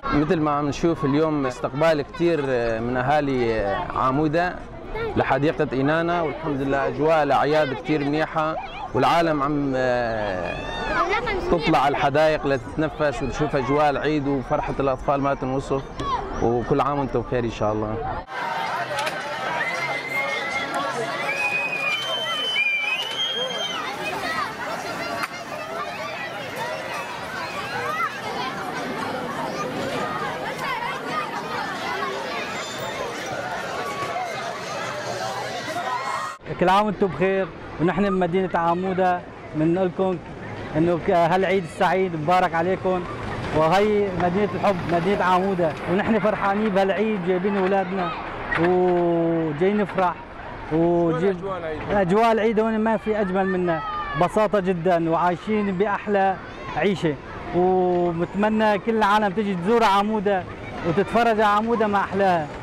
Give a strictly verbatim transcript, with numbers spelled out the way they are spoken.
مثل ما عم نشوف اليوم استقبال كثير من اهالي عاموده لحديقه إنانا، والحمد لله اجواء الاعياد كثير منيحه، والعالم عم تطلع على الحدائق لتتنفس وتشوف اجواء العيد وفرحه الاطفال ما تنوصف، وكل عام وانتم بخير ان شاء الله. كل عام وانتم بخير، ونحن بمدينة عامودة بنقول لكم انه هالعيد السعيد مبارك عليكم، وهي مدينة الحب مدينة عامودة، ونحن فرحانين بهالعيد جايبين اولادنا وجايين نفرح وجيب اجواء العيد هون ما في اجمل منها، بساطة جدا وعايشين باحلى عيشة، وبتمنى كل العالم تجي تزور عامودة وتتفرج على عامودة ما احلاها.